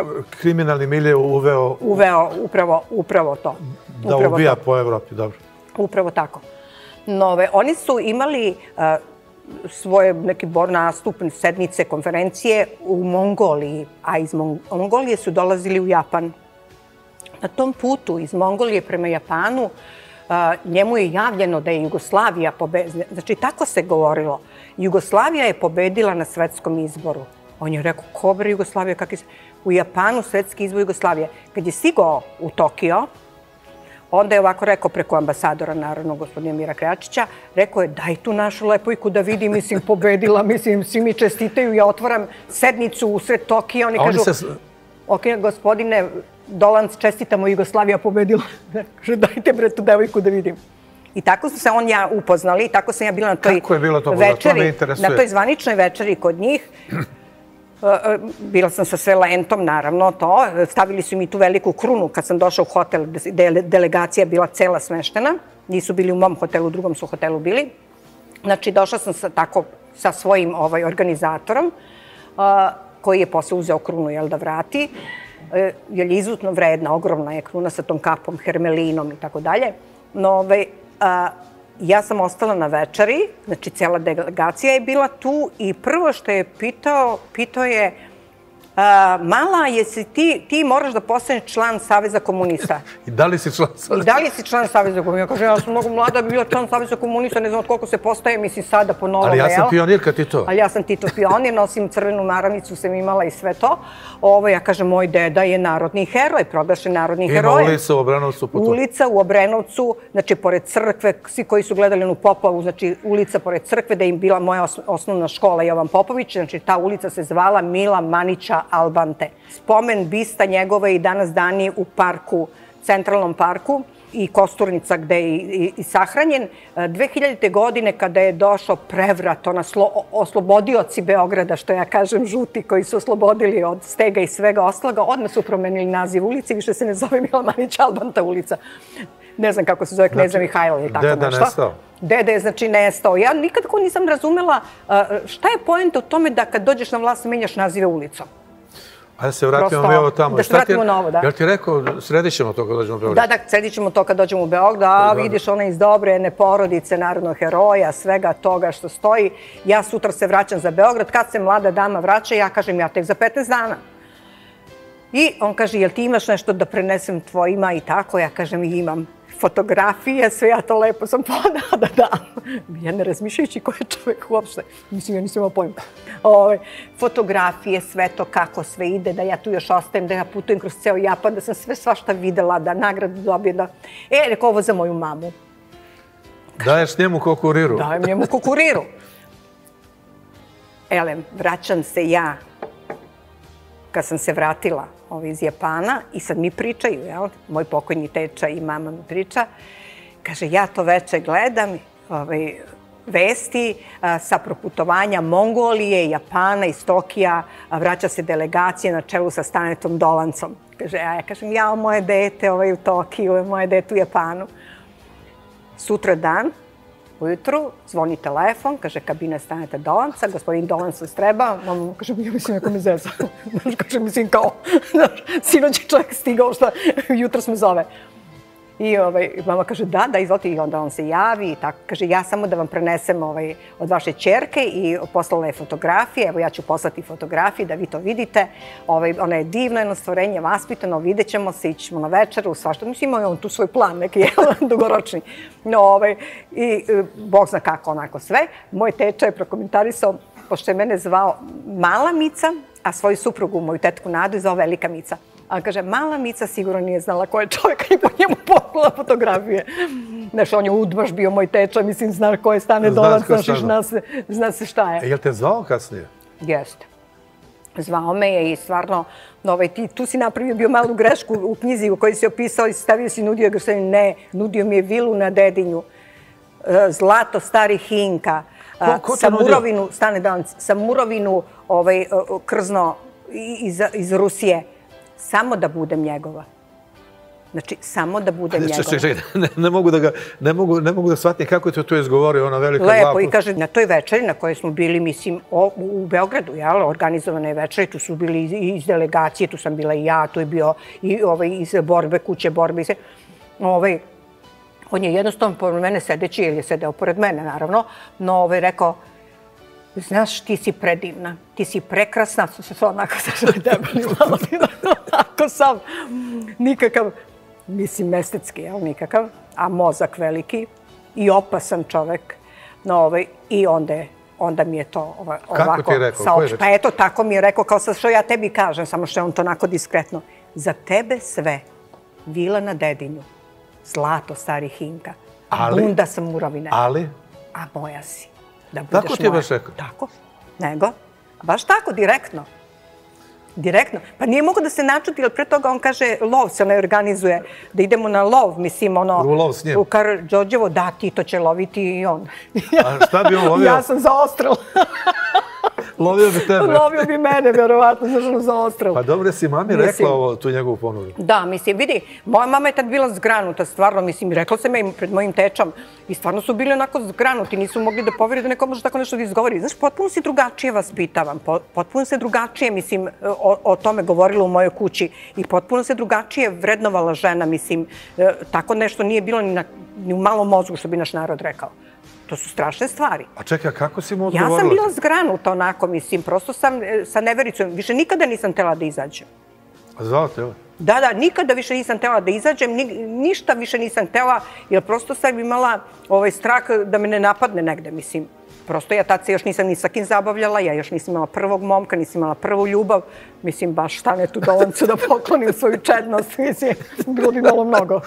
kriminalni milje uveo... Upravo to. Da ubija po Evropi, dobro. Upravo tako. Oni su imali svoje neki nastup, sednice, konferencije u Mongoliji, a iz Mongolije su dolazili u Japan. Na tom putu iz Mongolije prema Japanu njemu je javljeno da je Jugoslavija pobedila. Znači, tako se govorilo. Jugoslavija je pobedila na svetskom izboru. On je rekao, ko bre Jugoslavija? U Japanu svetski izbor Jugoslavije. Kad je stigao u Tokio, onda je ovako rekao preko ambasadora, naravno, gospodina Mira Krejačića, rekao je, daj tu našu lepojku da vidi, mislim, pobedila, mislim, svi mi čestitaju, ja otvaram sednicu usred Tokija, oni kažu, ok, gospodine Dolanc, čestitamo, Jugoslavija pobedila. Kaže, dajte bre tu devojku da vidim. I tako su se on ja upoznali, i tako sam ja bila na toj večeri, na toj zvaničnoj večeri kod njih. Bila sam sa sve lentom, naravno, to. Stavili su mi tu veliku krunu kad sam došla u hotel gde je delegacija bila cela smeštena. Nisu bili u mom hotelu, u drugom su hotelu bili. Znači, došla sam tako sa svojim organizatorom, koji je posle uzeo krunu, jel, da vrati. Jer je izuzetno vredna, ogromna je kruna sa tom kapom, hermelinom i tako dalje. No, ja sam ostala na večeri, znači cela delegacija je bila tu i prvo što je pitao je Mala, jesi ti moraš da postaneš član Saveza komunista? I da li si član Saveza komunista? I da li si član Saveza komunista? Ja kažem, ja sam mnogo mlada, bi bila član Saveza komunista, ne znam od koliko se postaje, mislim sada po novome. Ali ja sam pionirka, Tito. Ali ja sam Tito pionir, nosim crvenu maravnicu, sam imala i sve to. Ja kažem, moj deda je narodni heroj, proglašen narodni heroj. Ima ulica u Obrenovcu. Ulica u Obrenovcu, znači pored crkve, svi koji su gledali onu Popovu, znači ulica pored crkve, da im bila moja osnovna škola Jovan Popović, znači ta ulica se zvala Mila Manića Albante. Spomen bista njegove i danas dani u parku, centralnom parku i Kosturnica gde je i sahranjen. 2000. godine kada je došao prevrat, oslobodioci Beograda, što ja kažem žuti, koji su oslobodili od stega i svega ostaloga, odmah su promenili naziv ulici, više se ne zove Mila Manića Albanta ulica. Ne znam kako se zove Kneza Mihajla ili tako nešto. Deda nestao. Deda je znači nestao. Ja nikako nisam razumela šta je poenta u tome da kad dođeš na vlast menjaš nazive ulicom. Ajde se vratimo mi ovo tamo. Da se vratimo na ovo, da. Jel ti rekao, sredit ćemo to kad dođemo u Beograd? Da, sredit ćemo to kad dođemo u Beograd. A vidiš ona iz dobre jedne porodice, narodnog heroja, svega toga što stoji. Ja sutra se vraćam za Beograd. Kad se mlada dama vraća, ja kažem, ja tek za 15 dana. I on kaže, jel ti imaš nešto da prenesem tvojima i tako? Ja kažem, imam. Fotografije, sve ja to lepo sam podala da dam. Ja ne razmišljajući ko je čovjek uopšte. Mislim, ja nisam imao pojma. Fotografije, sve to kako sve ide, da ja tu još ostajem, da ja putujem kroz ceo Japan, da sam sve svašta videla, da nagradu dobijem. Rekao, ovo za moju mamu. Daješ njemu kokuriru? Dajem njemu kokuriru. Elem, vraćam se ja kad sam se vratila iz Japana i sad mi pričaju, jel? Moj pokojni teča i mama mi priča. Kaže, ja to veče gledam, vesti sa proputovanja Mongolije, Japana, iz Tokija, vraća se delegacija na čelu sa Stanetom Dolancom. Kaže, ja kažem, jao, moje dete u Tokiju, moje dete u Japanu. Sutra dan, ujutru, zvoni telefon, kaže, kabina Staneta Dolanca, gospodin Dolanc vas treba. Mama kaže, ja mislim, neko me zeza. Kaže, mislim, kao, sinoć je čovjek stigao, šta, jutro me zove. I mama kaže, da, izvolite, i onda on se javi i tako. Kaže, ja samo da vam prenesem od vaše ćerke i poslala je fotografije. Evo, ja ću poslati fotografije da vi to vidite. Ona je divno jedno stvorenje, vaspitano, vidjet ćemo se, ići ćemo na večeru, svašta. Mislim, ima on tu svoj plan, neki dugoročni. I Bog zna kako, onako sve. Moj teča je prokomentarisao, pošto je mene zvao Mala Mica, a svoju suprugu, moju tetku Nadu, je zvao Velika Mica. A kaže, Mala Mica sigurno nije znala ko je čovjek i po njemu poklala fotografije. Znaš, on je udbaš bio moj teča, mislim, zna ko je Stane Dolanc, zna se šta je. Jel te zvao kasnije? Jeste. Zvao me je i stvarno, tu si napravio bio malu grešku u knjizi u kojoj si opisao i stavio si nudio ga, ne, nudio mi je vilu na Dedinju, zlato starih Inka, samurovinu, Stane Dolanc, samurovinu krzno iz Rusije. Samo da budem njegova. Znači, samo da budem njegova. Čekaj, ne mogu da shvatim kako je to izgovorio, ona velika glava. Lepo, i kaže, na toj večeri na kojoj smo bili, mislim, u Beogradu, organizovane večeri, tu su bili iz delegacije, tu sam bila i ja, tu je bio i iz borbe, kuće borbe, On je jednostavno pored mene sedeći, jer je sedeo pored mene, naravno, no rekao, znaš, ti si predivna, ti si prekrasna, onako sa debeli glavi, ako sam nikakav, mislim, estetski, jel, nikakav, a mozak veliki i opasan čovek, i onda mi je to ovako... Kako ti je rekao? Pa eto, tako mi je rekao, kao sad što ja tebi kažem, samo što je on to onako diskretno. Za tebe sve, vila na Dedinju, zlato starih Inka, bunda sa Murovine. Ali? A moja si. Da budeš moja. Tako ti je baš rekao? Tako, nego. Baš tako, direktno. Direktno. Pa nije mogo da se načuti, jer pre toga on kaže, lov se ne organizuje, da idemo na lov, mislim, ono... U lov s njim? U Karađorđevo, da, Tito će loviti i on. A šta bi on lovio? Ja sam zaostrala. Lovio bi tebe? Lovio bi mene, verovatno, znaš, zaostrala. Pa dobro si mami rekla ovo, tu njegovu ponudu. Da, mislim, vidi, moja mama je tad bila zgranuta, stvarno, mislim, rekla sam ja im pred mojim tečom i stvarno su bili onako zgranuti, nisu mogli da poveri da neko može tako nešto da izgovori. Znaš, potpuno si drugačije vaspitavam, potpuno se drugačije, mislim, o tome govorila u mojoj kući i potpuno se drugačije vrednovala žena, mislim, tako nešto nije bilo ni u malom mozgu, što bi naš narod rekao. To su strašne stvari. A čekaj, kako si mu odgovorila? Ja sam bila zgranuta onako, mislim, prosto sam sa nevericom, više nikada nisam htjela da izađem. A zvao te ovo? Da, nikada više nisam htjela da izađem, ništa više nisam htjela, jer prosto sam imala strah da me ne napadne negde, mislim. Prosto ja tad se još nisam ni sa kim zabavljala, ja još nisam imala prvog momka, nisam imala prvu ljubav. Mislim, baš stane tu dolancu da poklonim svoju čednost, mislim, bilo bi malo mnogo.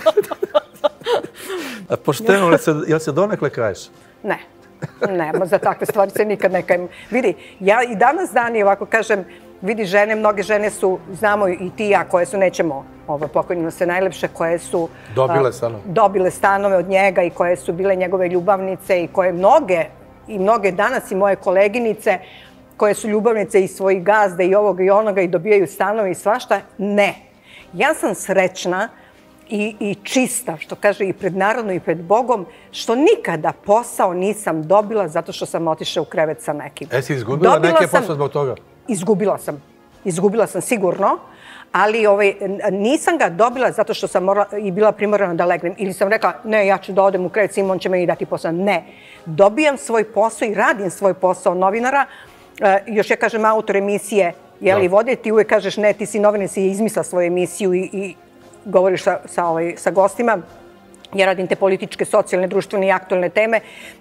A pošteno, jel se donekle kaješ? Ne, za takve stvari se nikad ne kajem. Vidi, ja i danas dani ovako kažem, vidi žene, mnoge žene su, znamo i ti i ja, koje su, nećemo pokojnimo se najlepše, koje su dobile stanove od njega i koje su bile njegove ljubavnice i koje mnoge danas i moje koleginice koje su ljubavnice i svojih gazda i ovoga i onoga i dobijaju stanove i svašta. Ne. Ja sam srećna i čista, što kaže i pred narodom i pred Bogom, što nikada posao nisam dobila zato što sam otišla u krevet sa nekim. Jesi izgubila neke posao zbog toga? Izgubila sam sigurno, ali nisam ga dobila zato što sam i bila primorana da legnem. Ili sam rekla, ne, ja ću da odem u krevet, Simon će meni dati posao. Ne, dobijam svoj posao i radim svoj posao novinara. Još ja kažem, autor emisije, jeli vode, ti uvek kažeš, ne, ti si novinar, si izmisla svoju emisiju i govoriš sa gostima. Ja radim te političke, socijalne, društvene i aktualne teme.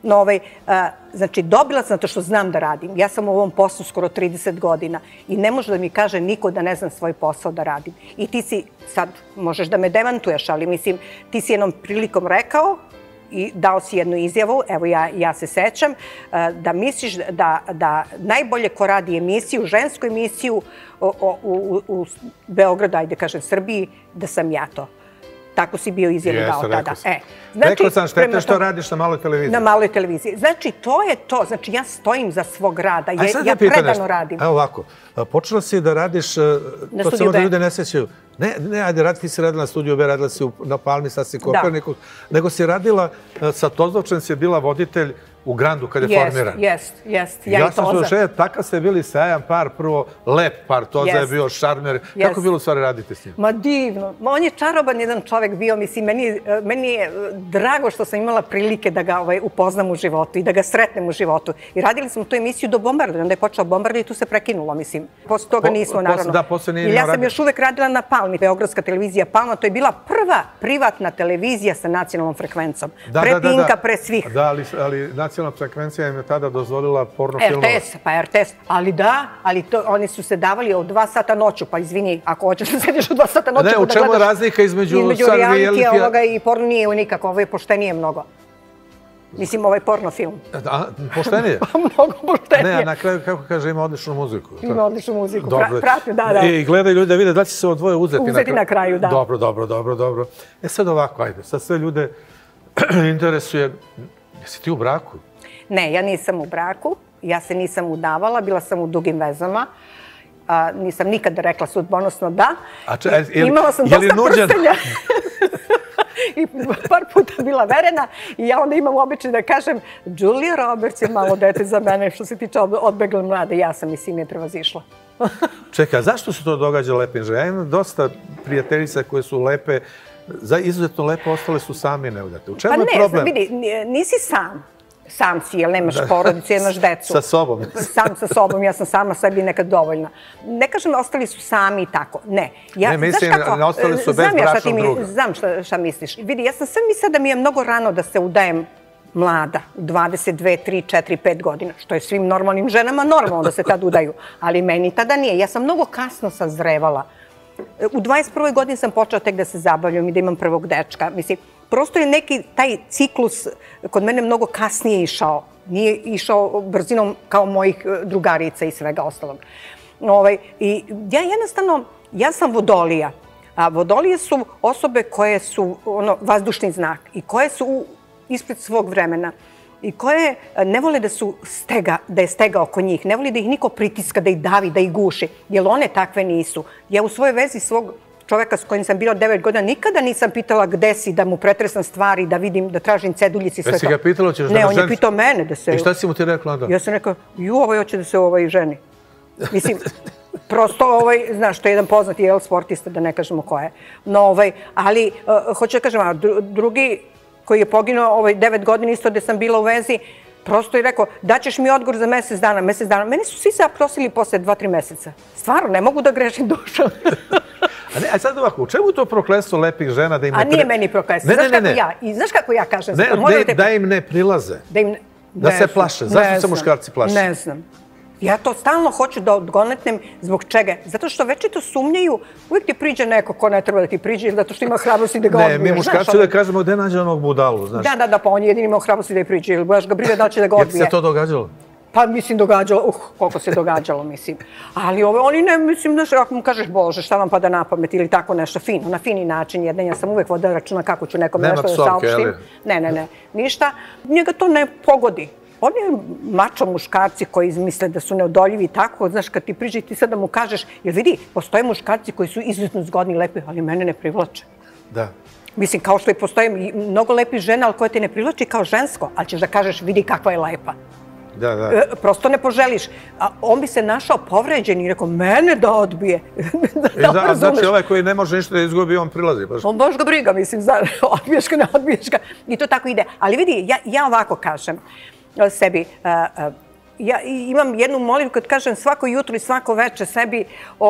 Znači, dobila sam zato što znam da radim. Ja sam u ovom poslu skoro 30 godina i ne može da mi kaže niko da ne znam svoj posao da radim. I ti si, sad možeš da me demantuješ, ali mislim, ti si jednom prilikom rekao i dao si jednu izjavu, evo ja se sećam, da misliš da najbolje ko radi emisiju, žensku emisiju u Beogradu, ajde kažem Srbiji, da sam ja to. Tako si bio izjavu dao tada. Rekao sam štete što radiš na maloj televiziji. Na maloj televiziji. Znači, to je to. Znači, ja stojim za svog rada. Ja predano radim. Evo ovako, počela si da radiš, to se možda ljude ne sećaju. Ne, ajde, ti si radila na Studiju B, radila si na Palmi, sad si Koperniku, nego si radila, sa Tozovčem si bila voditelj u Grandu kad je formiran. Jest. Ja sam slušao, takav ste bili sjajan par, prvo lep par, Toza je bio šarmer. Kako je bilo u stvari raditi s njim? Ma divno. On je čaroban jedan čovek bio, mislim, meni je drago što sam imala prilike da ga upoznam u životu i da ga sretnem u životu. I radili smo tu emisiju do Bombardova, onda je počeo Bombardova i tu se prekinulo, mislim. Posle toga nismo, naravno. Da, posle nije imao raditi. Ja sam još uvek radila na Palmi, Beogradska televizija Palma, to je bila prva privatna televizija sa nacionalnom frekvencom. Pre Pinka, pre svih. Da, ali nacionalna frekvencija im je tada dozvolila porno filmova. RTS, ali da, ali oni su se davali od 2 sata noću, pa izvini, ako hoćeš da sediš od 2 sata noću, ne, u čemu je razlika između realitija ovoga i porno nije nikako, ovo je poštenije mnogo. Mislim, ovaj porno film. Poštenije? Mnogo poštenije. Ne, a na kraju, kako kaže, ima odličnu muziku. Ima odličnu muziku, prati, da. I gledaju ljudi da vide da će se ovo dvoje uzeti. Uzeti na kraju, da. Dobro. Sad ovako, ajde, sad sve ljude interesuje, jesi ti u braku? Ne, ja nisam u braku, ja se nisam udavala, bila sam u dugim vezama, nisam nikada rekla sudbonosno da. Imala sam dosta prstenja i par puta bila verena i ja onda imam običaj da kažem Julia Roberts je malo dete za mene što se tiče odbegle mlade, ja sam i sin je prevazišla. Čekaj, zašto se to događa lepim ženama? Ja imam dosta prijateljica koje su lepe izuzetno lepo, ostale su sami neudate. U čemu je problem? Pa ne, vidi, nisi sam. Sam si, jer nemaš porodicu, nemaš decu. Sa sobom. Sam sa sobom, ja sam sama sebi nekad dovoljna. Ne kažem, ostali su sami i tako. Ne. Ne, mislim, ostali su bez bračnog druga. Znam šta misliš. Vidi, ja sam sve mislila da mi je mnogo rano da se udajem mlada, 22, 3, 4, 5 godina, što je svim normalnim ženama normalno da se tad udaju. Ali meni tada nije. Ja sam mnogo kasno sazrevala. U 21. godini sam počela tek da se zabavljam i da imam prvog dečka. Mislim, prosto je neki taj ciklus kod mene mnogo kasnije išao. Nije išao brzinom kao mojih drugarica i svega ostalog. I ja jednostavno, ja sam vodolija. A vodolije su osobe koje su vazdušni znak i koje su ispred svog vremena i koje ne vole da je stega oko njih, ne vole da ih niko pritiska, da ih davi, da ih guši, jer one takve nisu. Ja u svojoj vezi svog čoveka s kojim sam bila 9 godina nikada nisam pitala gde si, da mu pretresam stvari, da vidim, da tražim ceduljici i sve to. Si ga pitala, ćeš da ne, on je pitao mene da se... I šta si mu ti rekla onda? Ja sam rekao, hoće da se ženi. Mislim, prosto, znaš, to je jedan poznati sportista, da ne kažemo ko je. No, ali, hoću da kažem, drugi koji je poginuo 9 godina isto gde sam bila u vezi, prosto je rekao, daćeš mi odgovor za mesec dana. Meni su svi zaprosili posle 2-3 meseca. Stvarno, ne mogu da grešim dušom. A sad ovako, u čemu to prokletstvo lepih žena da im ne... A nije meni prokletstvo. Znaš kako ja kažem? Da im ne prilaze. Da se plaše. Zašto se muškarci plaše? Ne znam. Ja to stalno hoću da odgonetnem. Zbog čega? Zato što večito sumnjaju, uvijek ti priđe neko ko ne treba da ti priđe, zato što ima hrabrosti da ga odbiješ. Ne, mi muškarci da kažemo gde nađe onog budalu, znaš. Da, pa on je jedini imao hrabrosti da je priđe, ili baš ga briga da li će da ga odbije. Jer se to događalo? Pa mislim događalo, koliko se događalo, mislim. Ali oni ne, mislim, znaš, ako mu kažeš, Bože, šta vam pada na pamet ili tako nešto fino, na fini način, jedan ja sam uvek vodila računa kako ću nekom nešto da saopštim. Ne, ništa. Njega to ne pogodi. Oni mačo muškarci koji misle da su neodoljivi i tako, znaš, kad ti priđe ti sad da mu kažeš, jer vidi, postoje muškarci koji su izuzetno zgodni i lepi, ali mene ne privlače. Da. Mislim, kao što i postoje mnogo lepih žena, ali koje te ne privlači kao žensko, ali ćeš da kažeš, vidi kakva je lepa. Da. Prosto ne poželiš. A on bi se našao povređen i rekao, mene da odbije. Znači, ovaj koji ne može ništa da izgubi, on prilazi. On baš ga briga, mislim, odbiješ ga, ne odbiješ ga. I to tako ide. Ali vidi, ja ovako kažem sebi, ja imam jednu molitvu kad kažem svako jutro i svako večer sebi,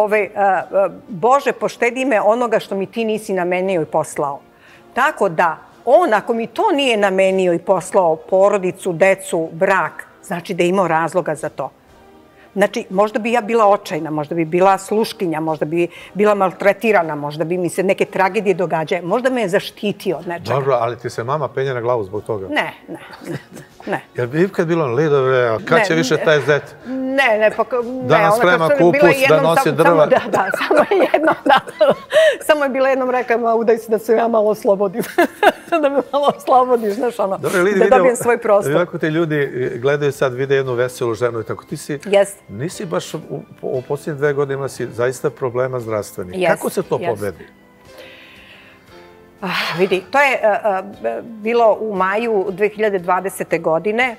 Bože, poštedi me onoga što mi ti nisi namenio i poslao. Tako da, on, ako mi to nije namenio i poslao, porodicu, decu, brak, znači da je imao razloga za to. Znači, možda bi ja bila očajna, možda bi bila sluškinja, možda bi bila maltretirana, možda bi mi se neke tragedije događaju, možda me je zaštitio od nečega. Dobro, ali ti se mama penja na glavu zbog toga? Ne. Jel bi ikad bilo Lido, kad će više taj zet? Ne. Da nas sprema kupus, da nosi drva? Da, samo jednom, samo je bila jednom rekla, udaj se da se ja malo oslobodim. Da me malo oslobodiš, znaš ono, da dobijem svoj prostor. Kako te ljudi gledaju sad, vide jednu veselu ženu i tako, ti si... Nisi baš u posljednje 2 godine imala si zaista problema zdravstvenih. Kako se to pobedi? Vidi, to je bilo u maju 2020. godine.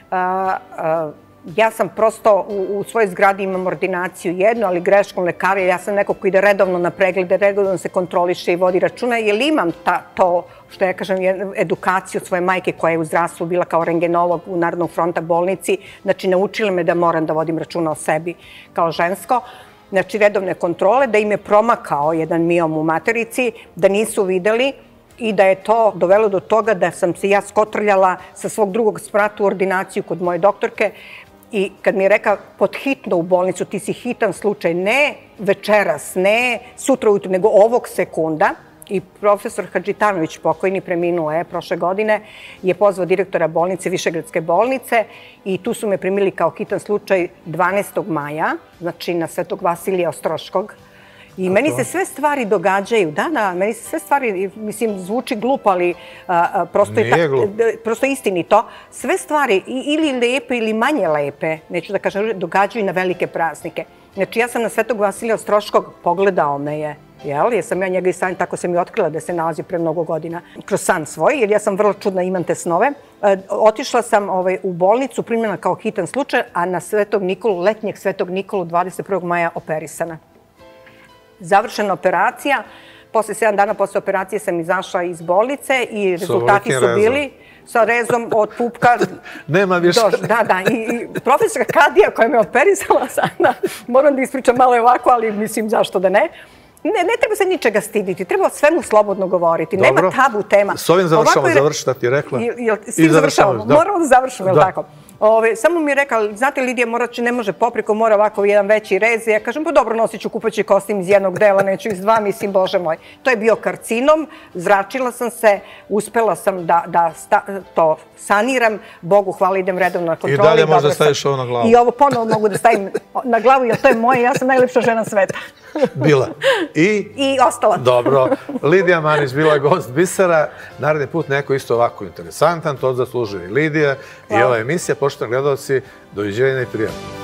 Ja sam prosto u svojoj zgradi imam ordinaciju jednu, ali greškom lekara. Ja sam neko ko ide redovno na preglede, redovno se kontroliše i vodi računa, jer imam to, što ja kažem, edukaciju svoje majke koja je u zdravstvu bila kao rengenolog u Narodnog fronta bolnici. Znači, naučila me da moram da vodim računa o sebi kao žensko. Znači, redovne kontrole, da im je promakao jedan miom u materici, da nisu videli i da je to dovelo do toga da sam se ja skotrljala sa svog drugog sprata u ordinaciju kod moje doktorke i kad mi je rekao pod hitno u bolnicu, ti si hitan slučaj, ne večeras, ne sutra ujutru, nego ovog sekunda. I profesor Hadžitanović, pokojni, preminuo je prošle godine, je pozvao direktora bolnice, Višegradske bolnice, i tu su me primili kao hitan slučaj 12. maja, znači na Svetog Vasilija Ostroškog. I meni se sve stvari događaju, da, meni se sve stvari, mislim, zvuči glupo, ali prosto istinito. Sve stvari, ili lepe ili manje lepe, neću da kažem, događaju na velike praznike. Znači, ja sam na Svetog Vasilija Ostroškog, pogledao me je, jer sam ja njega i san, tako sam i otkrila da se nalazi pre mnogo godina kroz san svoj, jer ja sam vrlo čudna, imam te snove. Otišla sam u bolnicu, primljena kao hitan slučaj, a na Svetog Nikolu, letnjeg Svetog Nikolu, 21. maja operisana. Završena operacija, posle 7 dana posle operacije sam izašla iz bolnice i rezultati su bili sa rezom od pupka. Nema više. Da. I profesor Kadija koja me operisala sada, moram da ispričam malo ovako, ali mislim zašto da ne. Ne treba se ničega stiditi, treba o svemu slobodno govoriti. Nema tabu tema. S ovim završi šta ti je rekla. S tim završavamo. Moramo da završimo, je li tako? Samo mi je rekla, znate Lidija, ne može popreko, mora ovako jedan veći rez. Ja kažem, pa dobro, nosit ću kupaći kostim iz jednog dela, neću iz dva, mislim, bože moj. To je bio karcinom, zračila sam se, uspela sam da to saniram. Bogu hvala, idem redovno na kontroli. I dalje možda staviš ovo na glavu. I ovo ponovo mogu da stavim na glavu, jer to je moje, ja sam najlepša žena sveta. Bila. I ostala. Dobro. Lidija Manić bila gost Bisera. Naredni put neko isto ovako interesantan, to zaslužuje i Lidija i ova emisija. Poštovani gledalci, doviđenja i prijatno.